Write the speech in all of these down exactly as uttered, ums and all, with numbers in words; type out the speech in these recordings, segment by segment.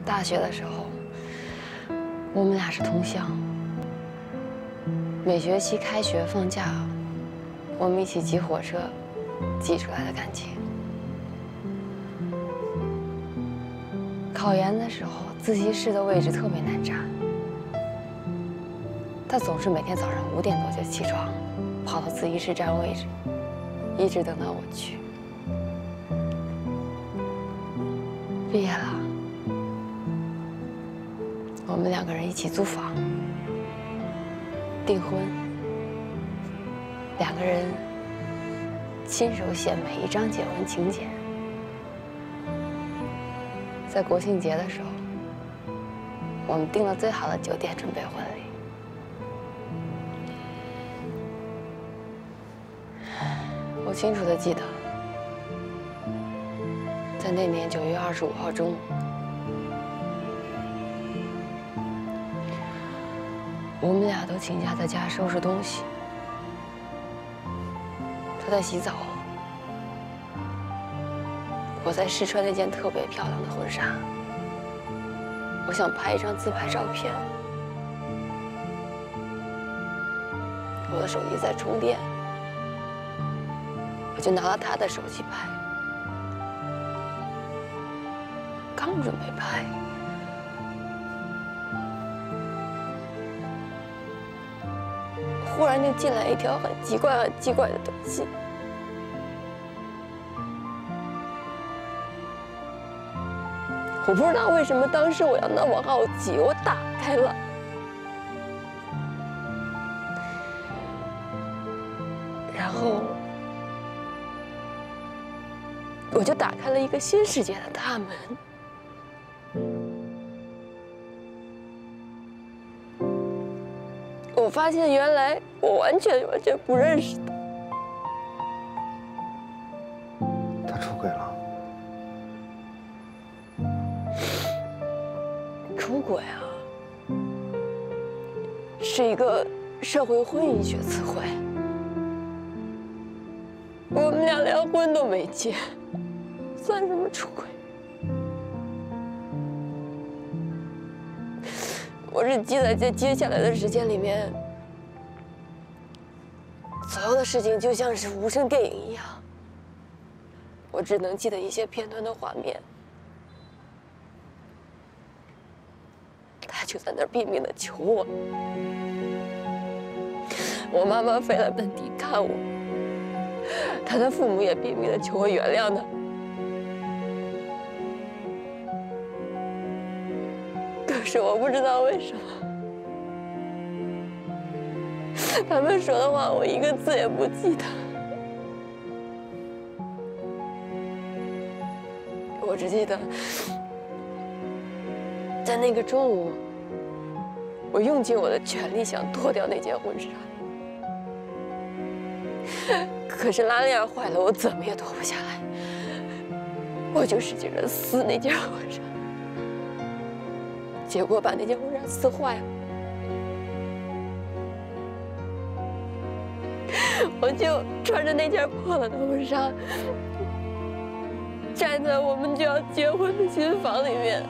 大学的时候，我们俩是同乡。每学期开学放假，我们一起挤火车，挤出来的感情。考研的时候，自习室的位置特别难占，他总是每天早上五点多就起床，跑到自习室占位置，一直等到我去。毕业了，我们两个人一起租房。 订婚，两个人亲手写每一张结婚请柬。在国庆节的时候，我们订了最好的酒店准备婚礼。我清楚地记得，在那年九月二十五号中午。 我们俩都请假在家收拾东西，他在洗澡，我在试穿那件特别漂亮的婚纱。我想拍一张自拍照片，我的手机在充电，我就拿了他的手机拍，刚准备拍。 忽然就进来一条很奇怪、很奇怪的短信。我不知道为什么当时我要那么好奇，我打开了，然后我就打开了一个新世界的大门。 我发现原来我完全完全不认识他。 他出轨了？ 出轨啊，是一个社会婚姻学词汇。我们俩连婚都没结，算什么出轨？ 我只记得在接下来的时间里面，所有的事情就像是无声电影一样，我只能记得一些片段的画面。他就在那儿拼命的求我，我妈妈飞来本地看我，他的父母也拼命的求我原谅他。 可是我不知道为什么，他们说的话我一个字也不记得。我只记得，在那个中午，我用尽我的全力想脱掉那件婚纱，可是拉链坏了，我怎么也脱不下来。我就使劲的撕那件婚纱。 结果把那件婚纱撕坏了，我就穿着那件破了的婚纱，站在我们就要结婚的新房里面，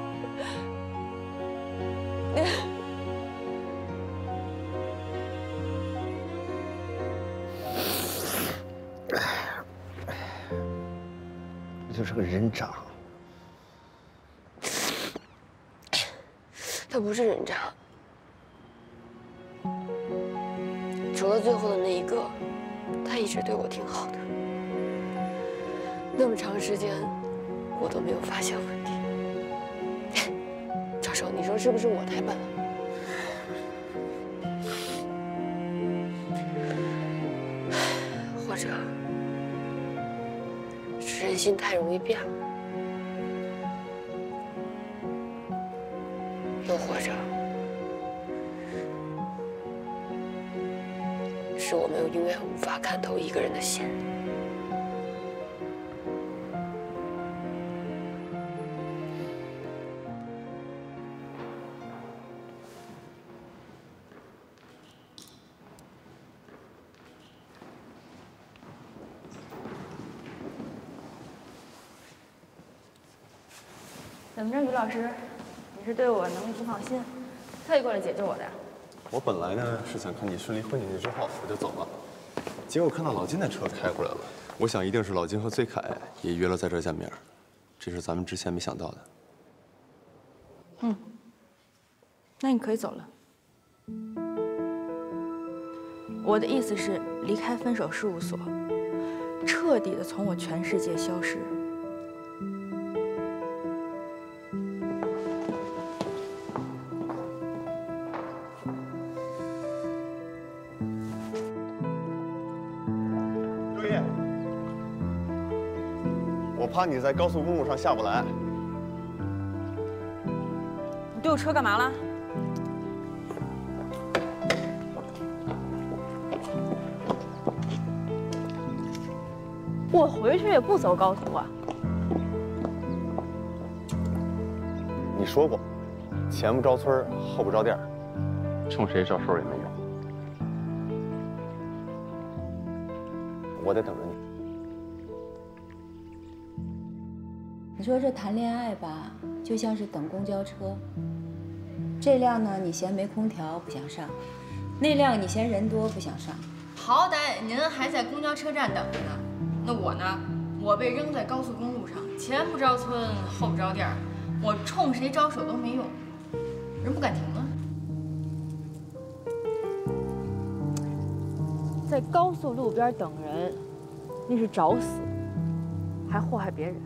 这就是个人渣。 他不是人渣，除了最后的那一个，他一直对我挺好的。那么长时间，我都没有发现问题。赵守，你说是不是我太笨了？或者是人心太容易变了？ 又或者，是我们永远无法看透一个人的心。 怎么着，于老师？ 是对我能力不放心，特意过来解救我的呀。 我本来呢是想看你顺利混进去之后我就走了，结果看到老金的车开过来了，我想一定是老金和崔凯也约了在这儿见面，这是咱们之前没想到的。 嗯，那你可以走了。我的意思是离开分手事务所，彻底的从我全世界消失。 我怕你在高速公路上下不来。 你对我车干嘛了？我回去也不走高速啊。 你说过，前不着村后不着店，冲谁招手也没用。我得等着你。 你说这谈恋爱吧，就像是等公交车。这辆呢，你嫌没空调不想上；那辆你嫌人多不想上。 好歹您还在公交车站等着呢，那我呢？我被扔在高速公路上，前不着村后不着店，我冲谁招手都没用，人不敢停啊。在高速路边等人，那是找死，还祸害别人。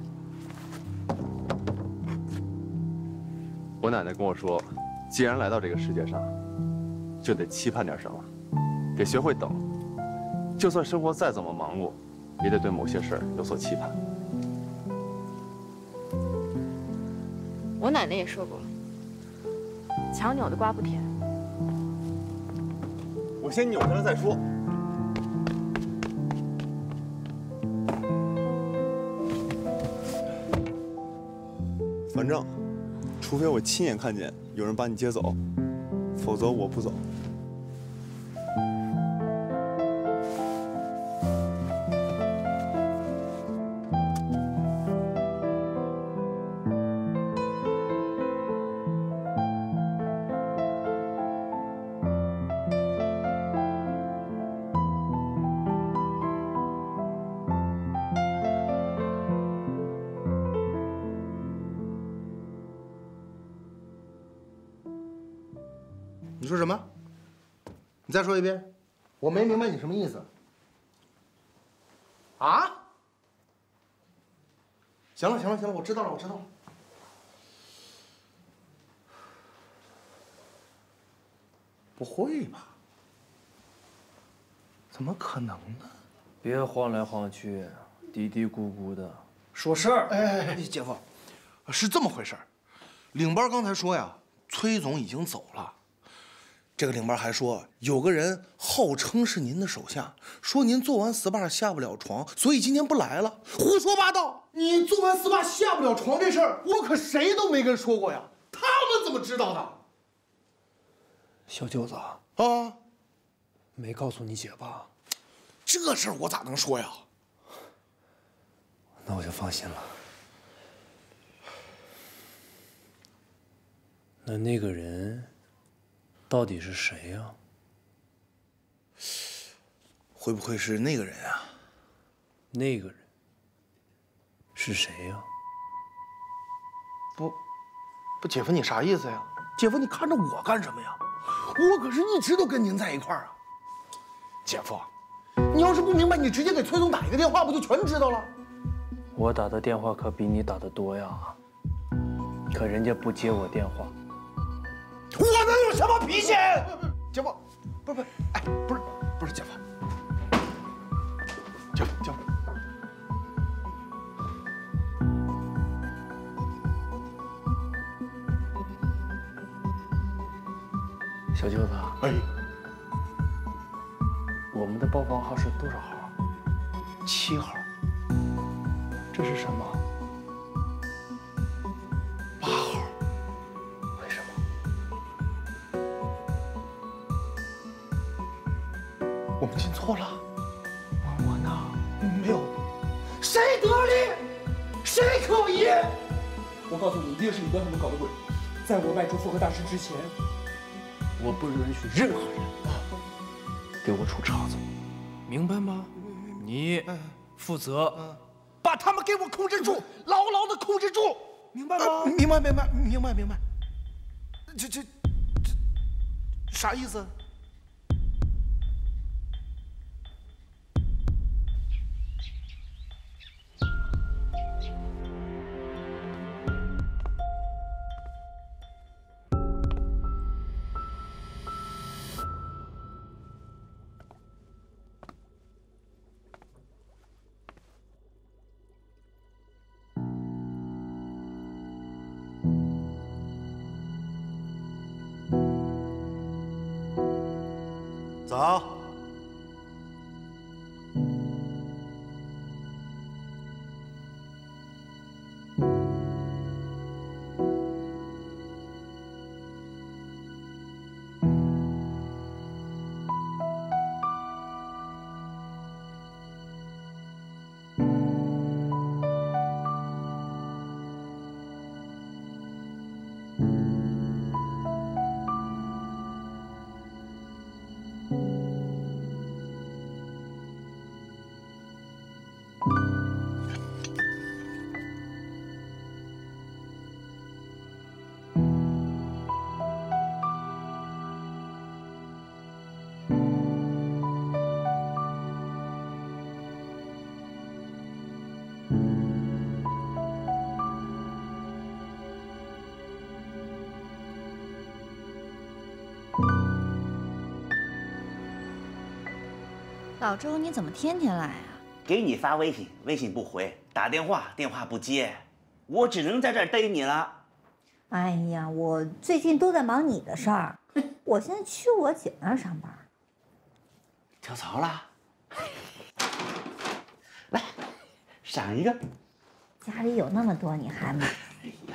我奶奶跟我说，既然来到这个世界上，就得期盼点什么，得学会等。就算生活再怎么忙碌，也得对某些事儿有所期盼。 我奶奶也说过，强扭的瓜不甜。 我先扭下来再说。反正。 除非我亲眼看见有人把你接走，否则我不走。 你说什么？你再说一遍，我没明白你什么意思。啊？行了行了行了，我知道了我知道了。不会吧？怎么可能呢？ 别晃来晃去，嘀嘀咕咕的， 说事儿。哎哎，姐夫，是这么回事儿。领班刚才说呀，崔总已经走了。 这个领班还说，有个人号称是您的手下，说您做完 S P A 下不了床，所以今天不来了。胡说八道！你做完 S P A 下不了床这事儿，我可谁都没跟说过呀。他们怎么知道的？ 小舅子啊， 没告诉你姐吧？ 这事儿我咋能说呀？ 那我就放心了。那那个人？ 到底是谁呀？ 会不会是那个人啊？ 那个人是谁呀？ 不，不，姐夫你啥意思呀？姐夫你看着我干什么呀？我可是一直都跟您在一块儿啊。姐夫，你要是不明白，你直接给崔总打一个电话，不就全知道了？ 我打的电话可比你打的多呀，可人家不接我电话。 我能有什么脾气？姐夫，不是不是，哎，不是不是姐夫，姐夫姐夫， 小舅子， 哎， 我们的包房号是多少号？ 七号。 这是什么？ 我们进错了，我我呢？没有，谁得理，谁可疑？我告诉你，一定是里边什么搞的鬼。 在我外出复合大师之前，我不允许任何人给我出岔子，明白吗？你负责把他们给我控制住，牢牢的控制住，明白吗？ 明白，明白，明白，明白。这这这啥意思？ 走。 老周，你怎么天天来啊？ 给你发微信，微信不回；打电话，电话不接，我只能在这儿逮你了。 哎呀，我最近都在忙你的事儿，我现在去我姐那儿上班。 跳槽了？来，赏一个。 家里有那么多，你还买？ 哎呀，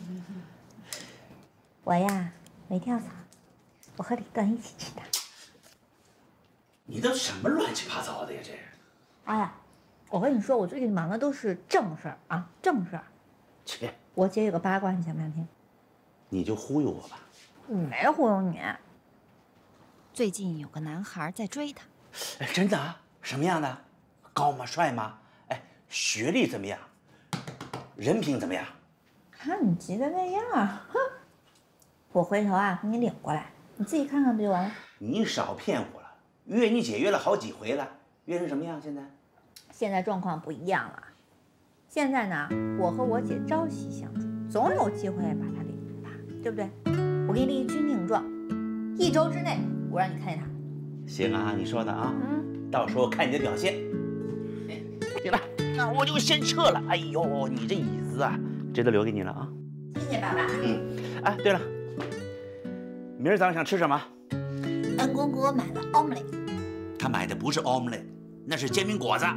我呀没跳槽，我和李段一起去的。 你都什么乱七八糟的呀？这是。 哎呀，我跟你说，我最近忙的都是正事儿啊，正事儿。 切， 我姐有个八卦，你想不想听？ 你就忽悠我吧。 没忽悠你。 最近有个男孩在追她。 哎，真的啊？什么样的？高吗？帅吗？哎，学历怎么样？人品怎么样？ 看你急的那样，哼！我回头啊给你领过来，你自己看看不就完了？ 你少骗我了。约你姐约了好几回了，约成什么样？现在？ 现在状况不一样了。现在呢，我和我姐朝夕相处，总有机会把她领回吧，对不对？我给你立军令状，一周之内我让你看见她。 行啊，你说的啊， 嗯， 到时候看你的表现。行了，那我就先撤了。哎呦，你这椅子啊，这都留给你了啊。 谢谢爸爸。 嗯，哎，对了，明儿早上想吃什么？ 恩公给我买了 omelette。 他买的不是 omelette， 那是煎饼果子。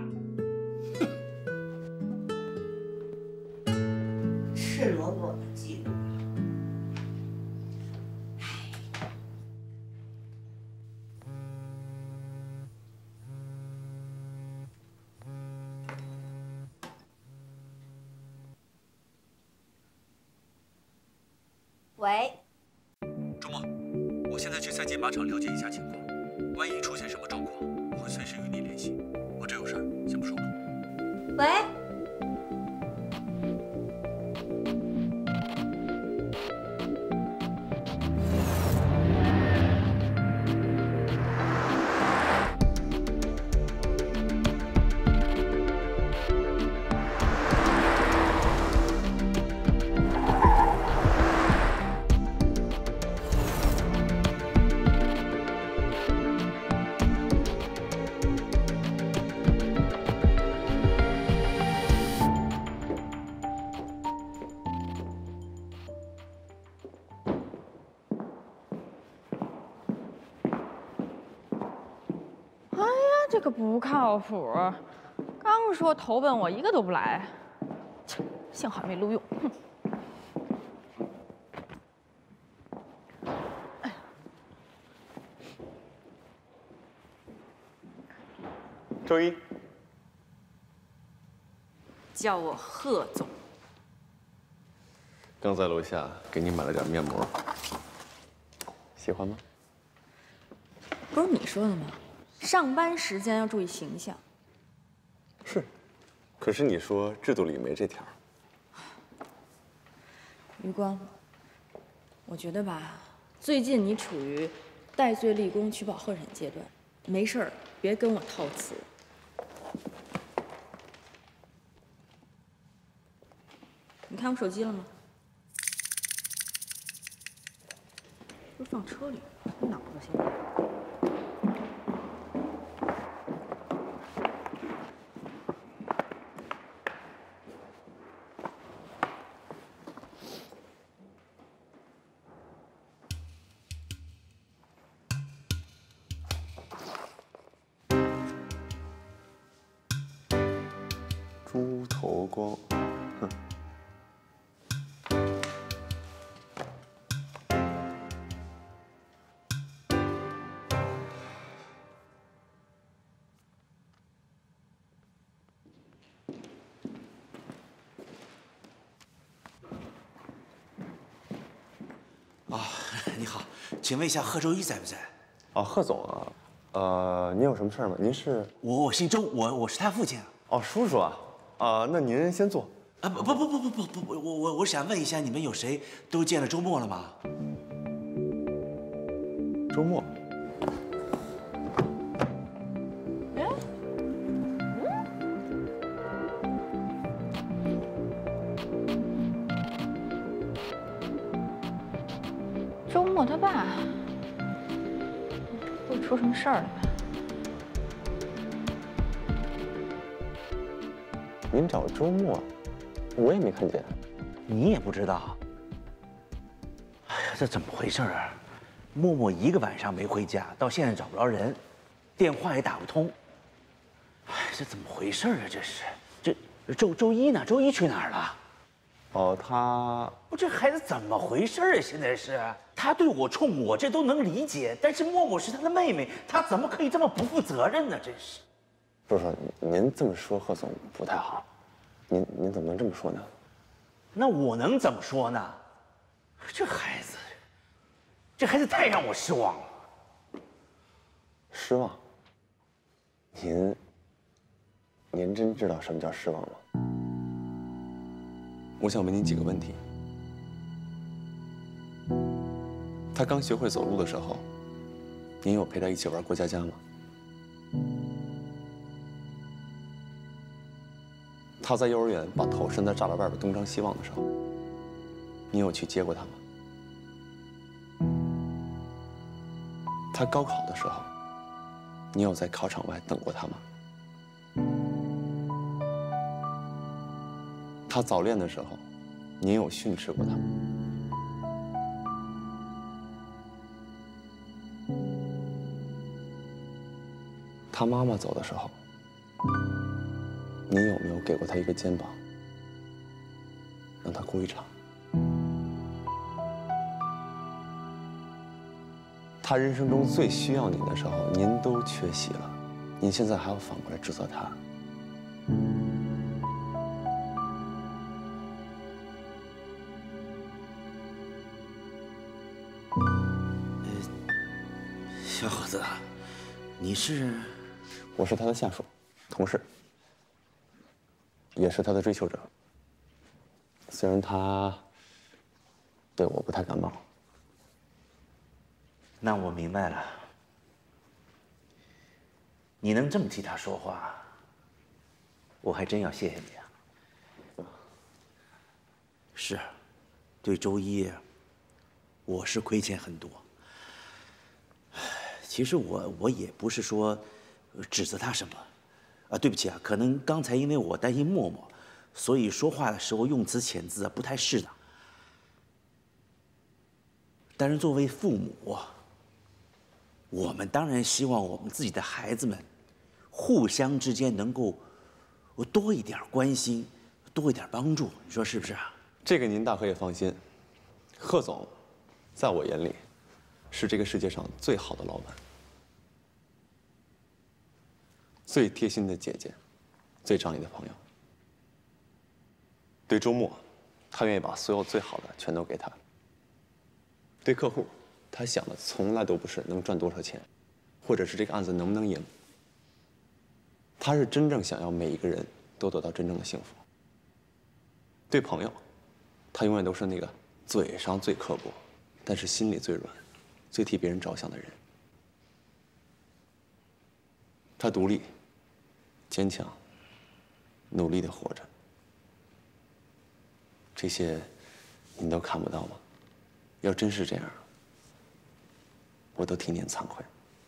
赤裸裸的嫉妒。喂， 周末，我现在去赛金马场了解一下情况，万一出现什么状况，会随时与你联系。我这有事儿，先不说了。 喂。 这个不靠谱，刚说投奔我，一个都不来，切，幸好没录用。哼。哎呀， 周一， 叫我贺总。 刚在楼下给你买了点面膜，喜欢吗？ 不是你说的吗？上班时间要注意形象。 是，可是你说制度里没这条。 余光，我觉得吧，最近你处于戴罪立功、取保候审阶段，没事儿别跟我套词。你看我手机了吗？不是放车里了，脑子现在。 猪头光，哼。 啊，你好，请问一下贺周一在不在？ 哦，贺总啊，呃，您有什么事儿吗？您是？ 我我姓周，我我是他父亲。 哦，叔叔啊，啊，那您先坐。 啊不不不不不不不不，我我我想问一下，你们有谁都见了周末了吗？ 周末。 哎，周末他爸不会出什么事儿了吧？ 您找周末，我也没看见。 你也不知道？哎呀，这怎么回事啊？默默一个晚上没回家，到现在找不着人，电话也打不通。哎，这怎么回事啊？这是，这周周一呢？周一去哪儿了？ 哦，他…… 我这孩子怎么回事啊？现在是他对我冲我，这都能理解，但是默默是他的妹妹，他怎么可以这么不负责任呢？真是。 叔叔，您这么说贺总不太好，您您怎么能这么说呢？ 那我能怎么说呢？这孩子，这孩子太让我失望了。 失望？您您真知道什么叫失望吗？我想问您几个问题。他刚学会走路的时候，您有陪他一起玩过家家吗？他在幼儿园把头伸在栅栏外边东张西望的时候，你有去接过他吗？他高考的时候，你有在考场外等过他吗？他早恋的时候，您有训斥过他吗？他妈妈走的时候，你有没有给过他一个肩膀，让他哭一场？他人生中最需要你的时候，您都缺席了，您现在还要反过来指责他？ 小伙子，你是？ 我是他的下属，同事。也是他的追求者，虽然他对我不太感冒。 那我明白了，你能这么替他说话，我还真要谢谢你啊。是，对周一，我是亏欠很多。其实我我也不是说指责他什么。啊，对不起啊，可能刚才因为我担心默默，所以说话的时候用词遣字啊不太适当。但是作为父母，我们当然希望我们自己的孩子们，互相之间能够多一点关心，多一点帮助，你说是不是啊？ 这个您大可以放心，贺总，在我眼里，是这个世界上最好的老板。最贴心的姐姐，最仗义的朋友。对周末， 他愿意把所有最好的全都给他。对客户，他想的从来都不是能赚多少钱，或者是这个案子能不能赢。他是真正想要每一个人都得到真正的幸福。对朋友，他永远都是那个嘴上最刻薄，但是心里最软、最替别人着想的人。他独立、坚强、努力的活着。这些你都看不到吗？要真是这样，我都替您惭愧。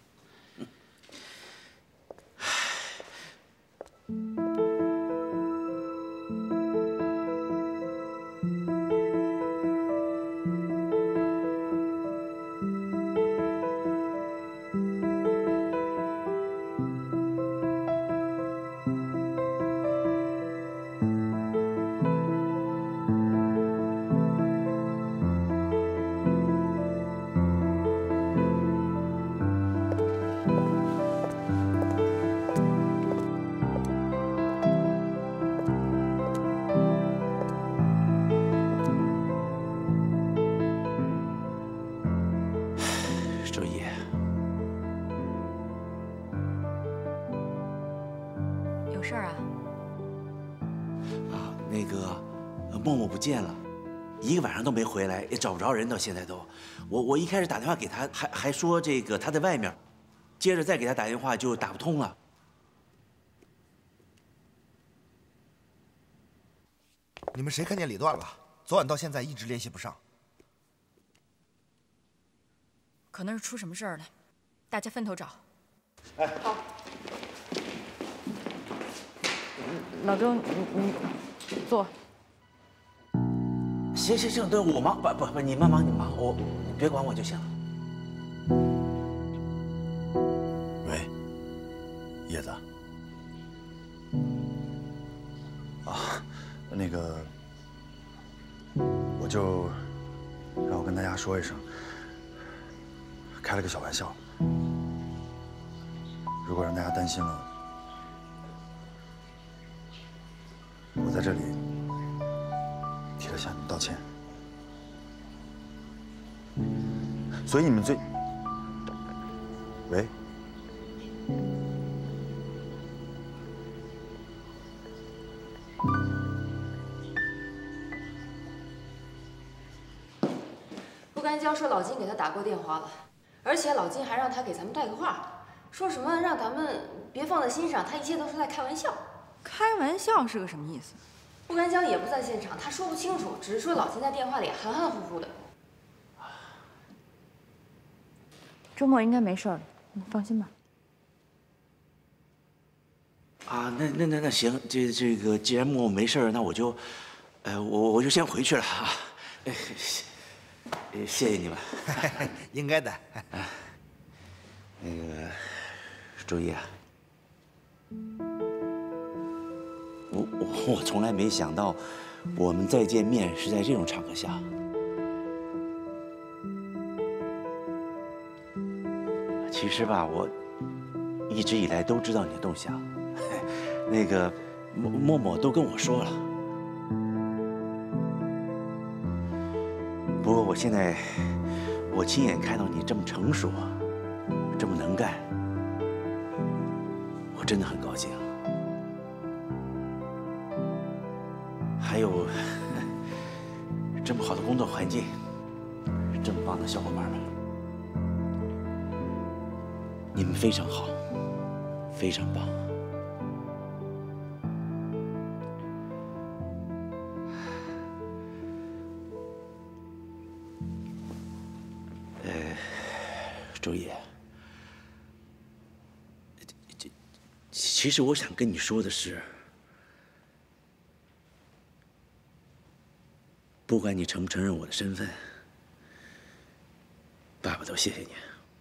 事儿啊？ 啊，那个默默不见了，一个晚上都没回来，也找不着人，到现在都。我我一开始打电话给他，还还说这个他在外面，接着再给他打电话就打不通了。 你们谁看见李断了？昨晚到现在一直联系不上。 可能是出什么事儿了，大家分头找。 哎， 好。老周，你你坐。 行行行，对我忙，不不不，你们忙你忙，我你别管我就行了。 喂，叶子。啊，那个，我就让我跟大家说一声，开了个小玩笑。如果让大家担心了，我在这里替他向你们道歉。所以你们最……喂。 陆干娇说老金给他打过电话了，而且老金还让他给咱们带个话，说什么让咱们别放在心上，他一切都是在开玩笑。 开玩笑是个什么意思？ 陆干娇也不在现场，他说不清楚，只是说老金在电话里含含糊糊的。 周末应该没事了，你放心吧。 啊，那那那那行，这这个既然默默没事，那我就，呃，我我就先回去了啊。哎，谢谢谢你们， 应该的。 那个，周一啊，我我我从来没想到，我们再见面是在这种场合下。其实吧，我一直以来都知道你的动向，那个默默默都跟我说了。不过我现在，我亲眼看到你这么成熟，这么能干，我真的很高兴。还有这么好的工作环境，这么棒的小伙伴们。 你们非常好，非常棒。呃，周野，这其实我想跟你说的是，不管你承不承认我的身份，爸爸都谢谢你。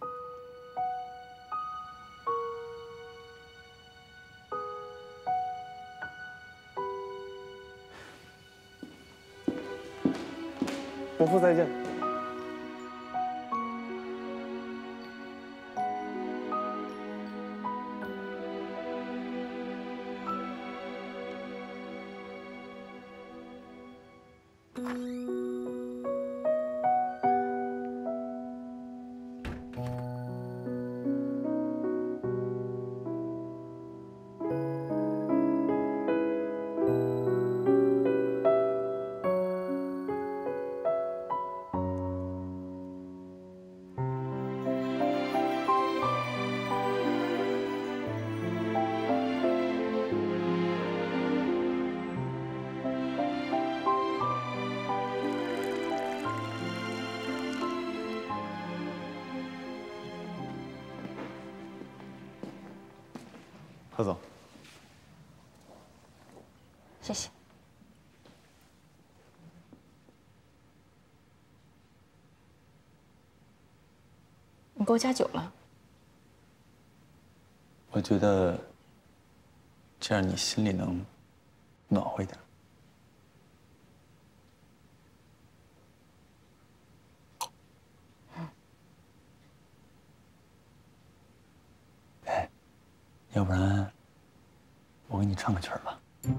伯父再见。 何总， 谢谢。你给我加酒了。 我觉得这样你心里能暖和一点。哎，要不然我给你唱个曲儿吧。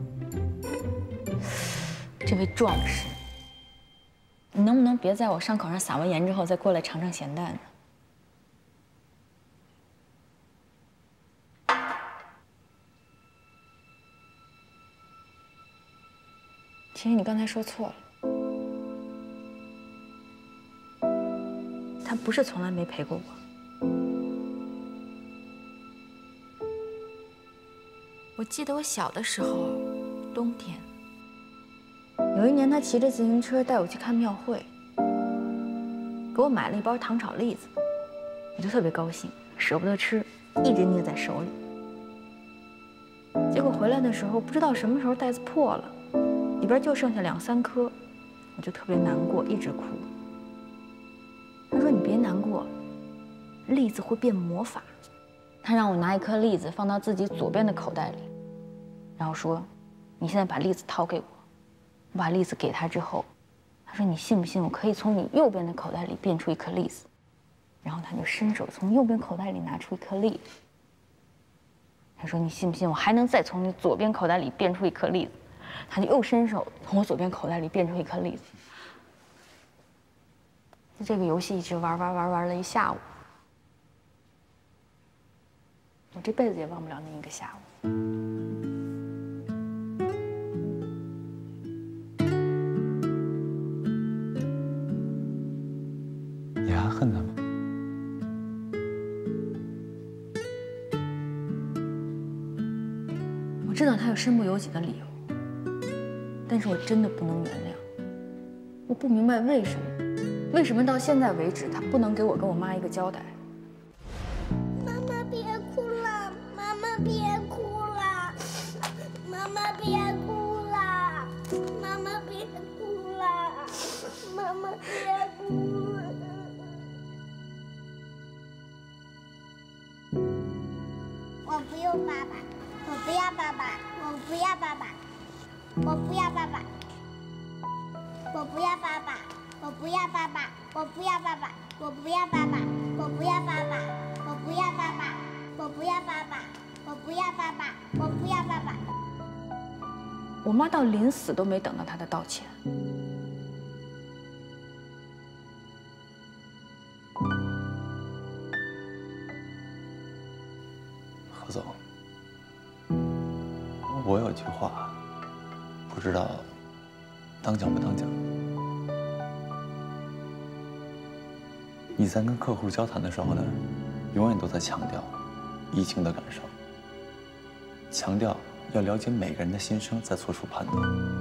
这位壮士，你能不能别在我伤口上撒完盐之后再过来尝尝咸淡呢？其实你刚才说错了，他不是从来没陪过我。我记得我小的时候，冬天，有一年他骑着自行车带我去看庙会，给我买了一包糖炒栗子，我就特别高兴，舍不得吃，一直捏在手里。结果回来的时候，不知道什么时候袋子破了。里边就剩下两三颗，我就特别难过，一直哭。他说：“你别难过，栗子会变魔法。”他让我拿一颗栗子放到自己左边的口袋里，然后说：“你现在把栗子掏给我。”我把栗子给他之后，他说：“你信不信我可以从你右边的口袋里变出一颗栗子？”然后他就伸手从右边口袋里拿出一颗栗子。他说：“你信不信我还能再从你左边口袋里变出一颗栗子？”他就又伸手从我左边口袋里变出一颗栗子。就这个游戏一直玩玩玩玩了一下午，我这辈子也忘不了那一个下午。 你还恨他吗？ 我知道他有身不由己的理由。但是我真的不能原谅，我不明白为什么，为什么到现在为止他不能给我跟我妈一个交代。 妈妈别哭了，妈妈别哭了，妈妈别哭了，妈妈别哭了，妈妈别哭了。我不要爸爸，我不要爸爸，我不要爸爸。我不要爸爸，我不要爸爸，我不要爸爸，我不要爸爸，我不要爸爸，我不要爸爸，我不要爸爸，我不要爸爸，我不要爸爸，我不要爸爸。 我妈到临死都没等到他的道歉。 何总，我有句话。不知道当讲不当讲。你在跟客户交谈的时候呢，永远都在强调疫情的感受，强调要了解每个人的心声，再做出判断。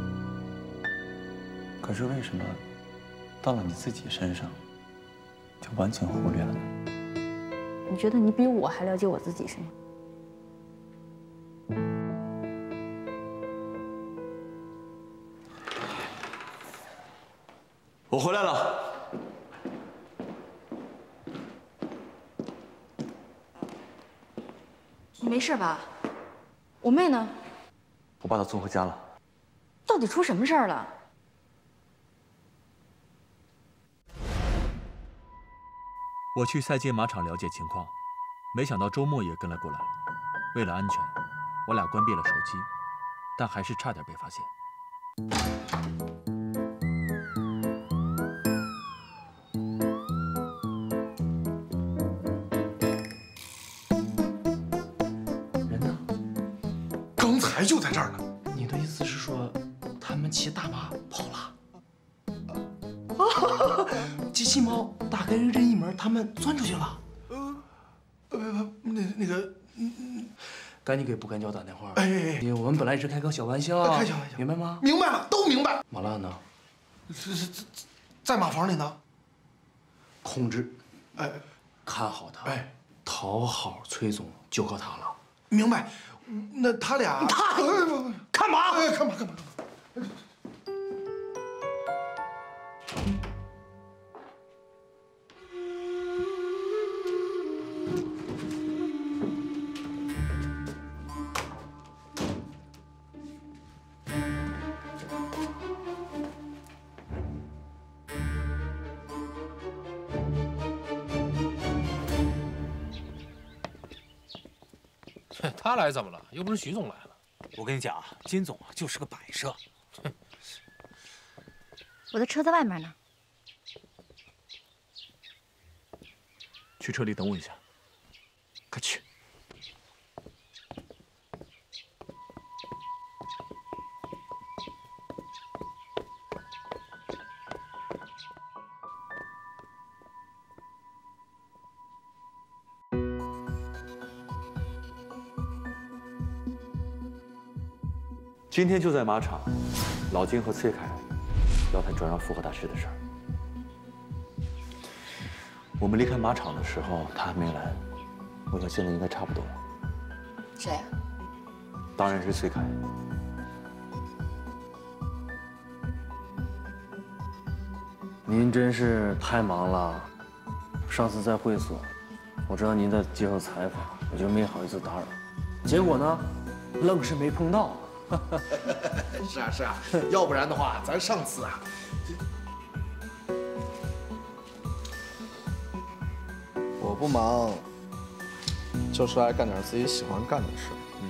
可是为什么到了你自己身上，就完全忽略了呢？ 你觉得你比我还了解我自己是吗？ 我回来了。 你没事吧？我妹呢？ 我把她送回家了。 到底出什么事儿了？ 我去赛街马场了解情况，没想到周末也跟了过来。为了安全，我俩关闭了手机，但还是差点被发现。 刚才就在这儿呢。 你的意思是说，他们骑大马跑了？啊！机器猫打开任意门，他们钻出去了。 呃，呃，那那个，嗯， 赶紧给不干胶打电话。 哎哎哎，我们本来是开个小玩笑， 开小玩笑， 明白吗？ 明白了，都明白。 马兰呢？ 是是在在马房里呢。 控制， 哎， 看好他， 哎， 讨好崔总就靠他了。 明白。 那他俩他干嘛？ 干嘛干嘛干嘛？ 他来怎么了？又不是徐总来了。 我跟你讲啊，金总啊就是个摆设。 我的车在外面呢。 去车里等我一下。快去。 今天就在马场，老金和崔凯要谈转让复合大师的事儿。我们离开马场的时候，他还没来，我想现在应该差不多了。 谁啊？ 当然是崔凯。 您真是太忙了。上次在会所，我知道您在接受采访，我就没好意思打扰。结果呢，愣是没碰到。 是啊是啊，要不然的话，咱上次啊， 我不忙，就是爱干点自己喜欢干的事。 嗯，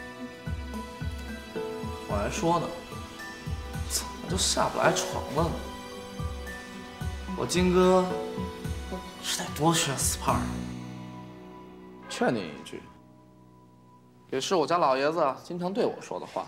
我还说呢，怎么就下不来床了呢？我金哥是得多学 S P A R。劝你一句，也是我家老爷子经常对我说的话。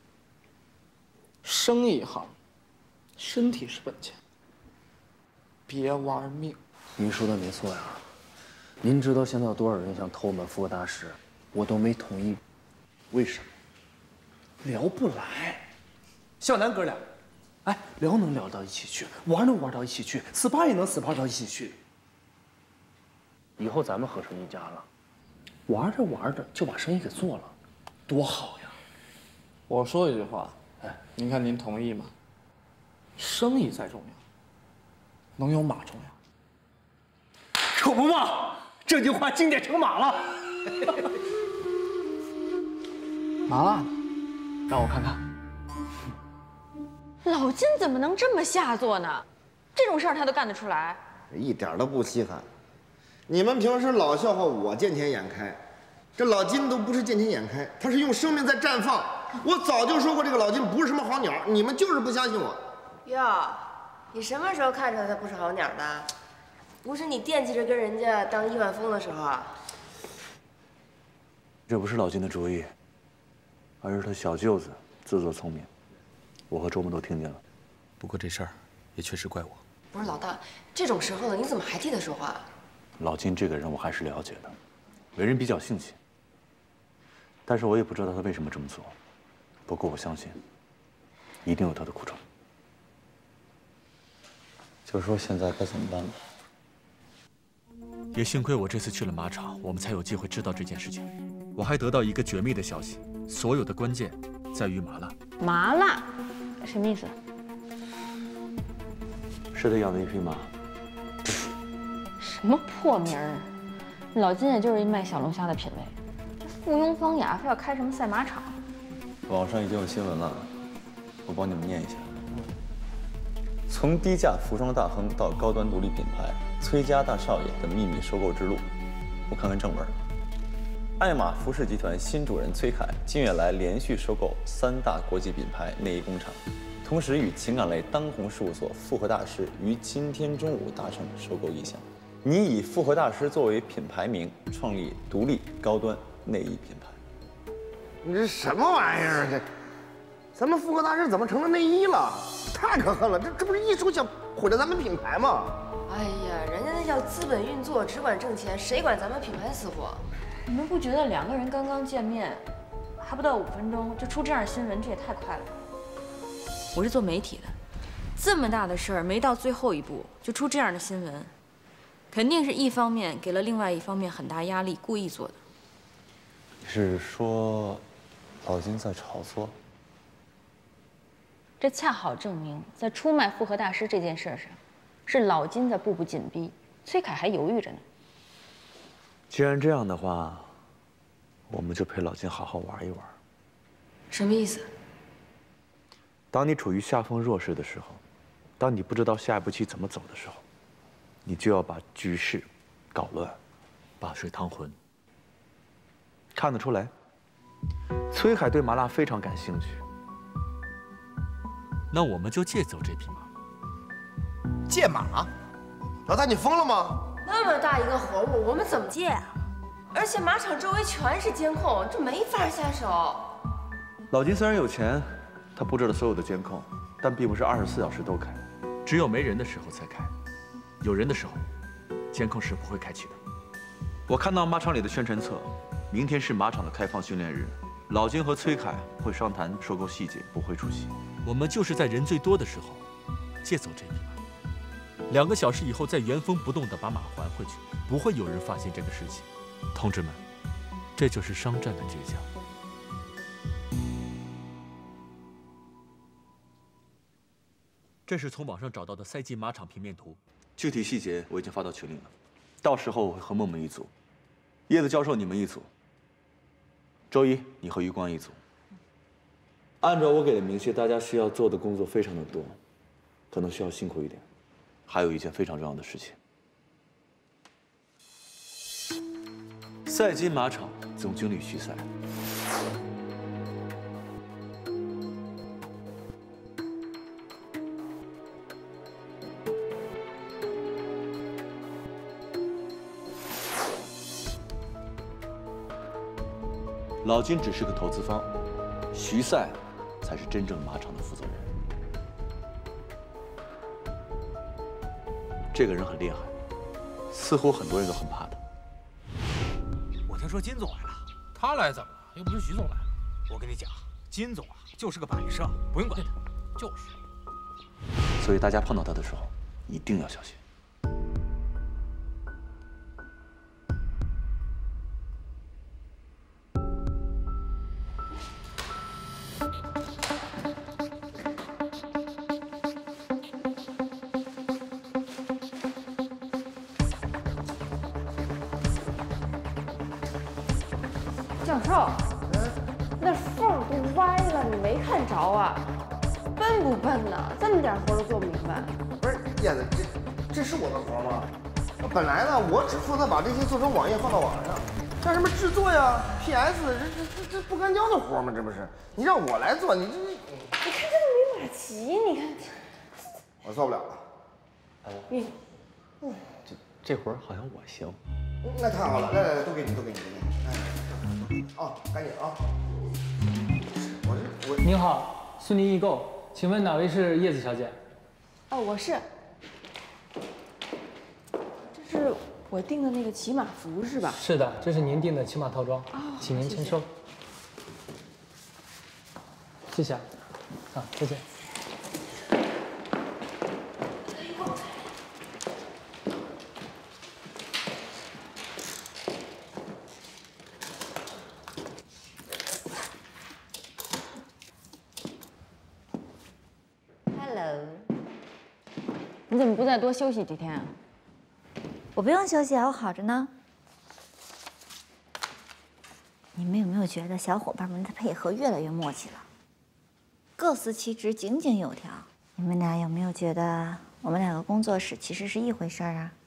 生意行，身体是本钱，别玩命。 您说的没错呀。您知道现在有多少人想偷我们复合大师，我都没同意。为什么？聊不来。小南哥俩，哎，聊能聊到一起去，玩能玩到一起去 ，S P A 也能 S P A 到一起去。以后咱们合成一家了，玩着玩着就把生意给做了，多好呀！ 我说一句话，哎，您看您同意吗？生意再重要，能有马重要。 可不嘛，这句话经典成马了。 麻辣呢？让我看看。 老金怎么能这么下作呢？这种事儿他都干得出来？ 一点都不稀罕。你们平时老笑话我见钱眼开，这老金都不是见钱眼开，他是用生命在绽放。我早就说过这个老金不是什么好鸟，你们就是不相信我。 哟，你什么时候看出来他不是好鸟的？不是你惦记着跟人家当亿万富翁的时候啊？ 这不是老金的主意，而是他小舅子自作聪明。我和周末都听见了。 不过这事儿也确实怪我。 不是老大，这种时候了，你怎么还替他说话？ 老金这个人我还是了解的，为人比较性情，但是我也不知道他为什么这么做。不过我相信，一定有他的苦衷。就说现在该怎么办吧。 也幸亏我这次去了马场，我们才有机会知道这件事情。我还得到一个绝密的消息，所有的关键在于麻辣。 麻辣，什么意思？ 是他养的一匹马。 什么破名儿？老金也就是一卖小龙虾的品味，这附庸风雅非要开什么赛马场？ 网上已经有新闻了，我帮你们念一下。从低价服装大亨到高端独立品牌，崔家大少爷的秘密收购之路。我看看正文。爱玛服饰集团新主人崔凯近月来连续收购三大国际品牌内衣工厂，同时与情感类当红事务所复合大师于今天中午达成收购意向。你以复合大师作为品牌名，创立独立高端内衣品牌。 你这什么玩意儿？这，咱们复合大师怎么成了内衣了？太可恨了！这这不是一手想毁了咱们品牌吗？ 哎呀，人家那叫资本运作，只管挣钱，谁管咱们品牌死活？ 你们不觉得两个人刚刚见面，还不到五分钟就出这样的新闻，这也太快了吧？我是做媒体的，这么大的事儿没到最后一步就出这样的新闻，肯定是一方面给了另外一方面很大压力，故意做的。 是说老金在炒作？ 这恰好证明，在出卖复合大师这件事上，是老金在步步紧逼，崔凯还犹豫着呢。 既然这样的话，我们就陪老金好好玩一玩。 什么意思？ 当你处于下风弱势的时候，当你不知道下一步棋怎么走的时候，你就要把局势搞乱， 把水趟浑。 看得出来，崔海对麻辣非常感兴趣。 那我们就借走这匹马。 借马？老大，你疯了吗？ 那么大一个活物，我们怎么借啊？而且马场周围全是监控，这没法下手。 老金虽然有钱，他布置了所有的监控，但并不是二十四小时都开， 只有没人的时候才开，有人的时候，监控是不会开启的。 我看到马场里的宣传册，明天是马场的开放训练日，老金和崔凯会商谈收购细节，不会出席。 我们就是在人最多的时候借走这匹马，两个小时以后再原封不动地把马还回去，不会有人发现这个事情。同志们，这就是商战的倔强。这是从网上找到的赛季马场平面图， 具体细节我已经发到群里了，到时候我会和梦梦一组，叶子教授你们一组，周一你和余光一组。按照我给的明细，大家需要做的工作非常的多，可能需要辛苦一点。还有一件非常重要的事情，赛金马场总经理徐赛。老金只是个投资方，徐赛才是真正马场的负责人。这个人很厉害，似乎很多人都很怕他。 我听说金总来了，他来怎么了？又不是徐总来。我跟你讲，金总啊就是个摆设，不用管他，就是。 所以大家碰到他的时候，一定要小心。 教授，那缝都歪了，你没看着啊？笨不笨呢？这么点活都做不明白。 不是燕子，这这是我的活吗？本来呢，我只负责把这些做成网页放到网上，像什么制作呀、P S， 这这这这不干胶的活吗？这不是？你让我来做，你这你看这都没码齐，你看， 我做不了了。 你， 这这活好像我行。 那太好了，来来来，都给你，都给你，都给你。哎，哦，赶紧啊！我这我您好，苏宁易购，请问哪位是叶子小姐？ 哦，我是。这是我订的那个骑马服是吧？ 是的，这是您订的骑马套装，请您签收。谢谢啊，啊，再见。 你怎么不再多休息几天啊？ 我不用休息啊，我好着呢。你们有没有觉得小伙伴们的配合越来越默契了？各司其职，井井有条。你们俩有没有觉得我们两个工作室其实是一回事儿啊？